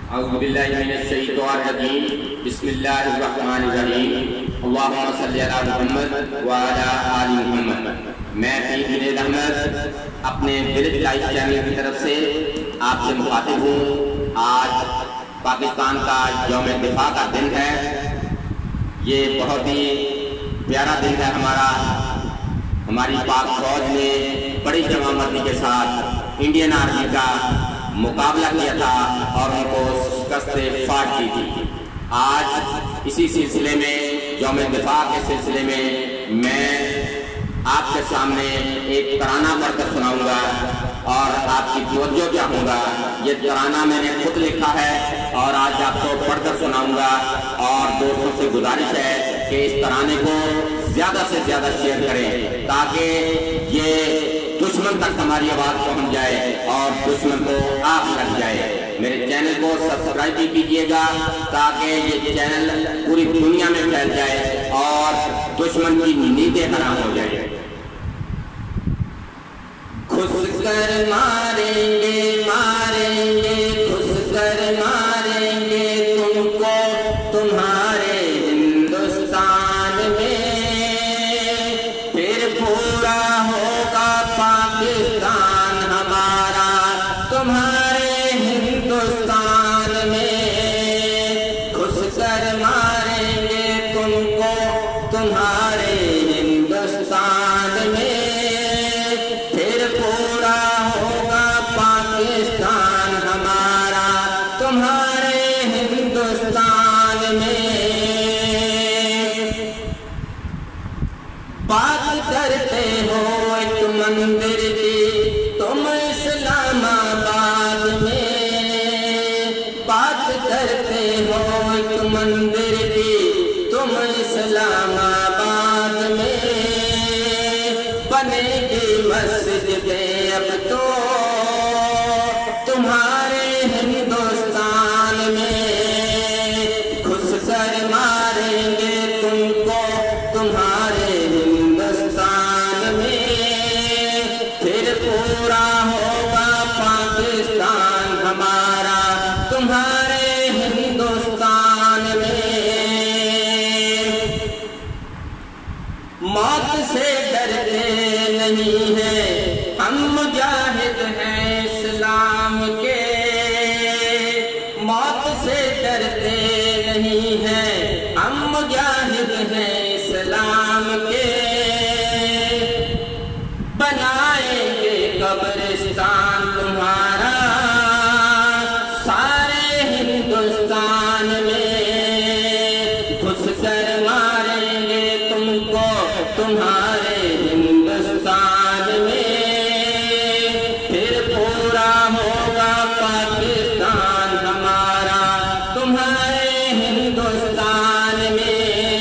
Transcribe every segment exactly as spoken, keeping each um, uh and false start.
اعوذ باللہ من الشیطان الرجیم بسم اللہ الرحمن الرحیم اللہم صلی علی محمد وعلی آل محمد۔ میں پیر جنید احمد اپنے ولیج لائف چینل کی طرف سے آپ سے مخاطب ہوں۔ آج پاکستان کا یوم دفاع کا دن ہے۔ یہ بہت ہی پیارا دن ہے ہمارا۔ ہماری پاک فوج نے بڑی جمع مردی کے ساتھ انڈین آرمی کا مقابلہ کیا تھا اور ان کو شکست فاٹ دی تھی۔ آج اسی سلسلے میں یوم دفاع کے سلسلے میں میں آپ کے سامنے ایک ترانہ پڑھ کر سناؤں گا اور آپ کی توجہ چاہوں گا۔ یہ ترانہ میں نے خود لکھا ہے اور آج آپ کو پڑھ کر سناؤں گا، اور دوستوں سے گزارش ہے کہ اس ترانے کو زیادہ سے زیادہ شیئر کریں تاکہ یہ دشمن تک ہماری آواز پہنچ جائے اور دشمن کو آگ لگ جائے۔ میرے چینل کو سبسکرائب بھی کیجیے گا تاکہ یہ چینل پوری دنیا میں پھیل جائے اور دشمن کی نیندیں حرام ہو جائے۔ کھس کر ماریں گے ماریں گے کھس کر ماریں گے تم کو تمہارے ہندوستان میں، پھر پورا ہوگا پاکستان ہمارا تمہارے ہندوستان میں۔ کھس کر ماریں گے تم کو تمہارے ہندوستان میں، تمہارے ہندوستان میں۔ بات کرتے ہو ایک مندر کی تم اسلام آباد میں، بات کرتے ہو ایک مندر کی تم اسلام آباد میں، بنے گی مسجدیں اب تو تمہارے ہندوستان میں۔ گھس کر ماریں گے تم کو تمہارے ہندوستان میں، پھر پورا ہوگا پاکستان ہمارا تمہارے ہندوستان میں۔ موت سے ڈرتے نہیں ہیں ہم مجاہد ہیں اسلام کے، موت سے ڈرتے نہیں ہیں ہم مجاہد ہیں اسلام کے، بنائیں گے قبرستان تمہارا سارے ہندوستان میں۔ گھس کر ماریں گے تم کو تمہارے ہندوستان میں، پھر پورا ہوگا پاکستان ہمارا تمہارے ہندوستان میں۔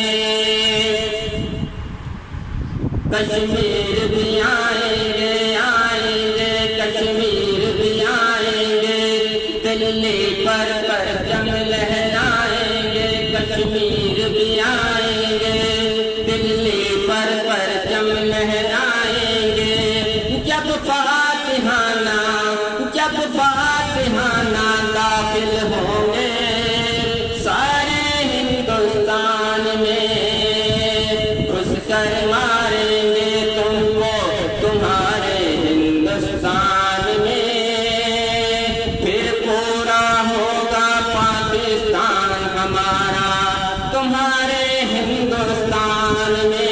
کشمیر بھی آئیں گے آئیں گے کشمیر بھی آئیں گے، دلی پر پرچم لہرائیں گے، کشمیر بھی آئیں گے دلی پر پرچم لہرائیں گے۔ جب فاتحانہ جب فاتحانہ داخل ہوں گے سارے ہندوستان میں، گھس کر ماریں گے تم کو تمہارے ہندوستان میں، پھر پورا ہوگا پاکستان ہمارا تمہارے ہندوستان میں۔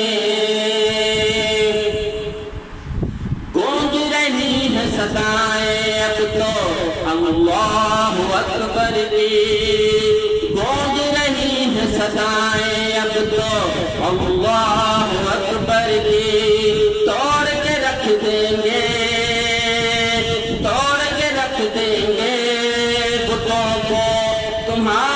گونج رہی ہے صدائیں اب تو اللہ اکبر کی، گونج رہی ہے صدائیں اب تو اللہ اکبر کی، توڑ کے رکھ دیں گے توڑ کے رکھ دیں گے بتوں کو تمہارے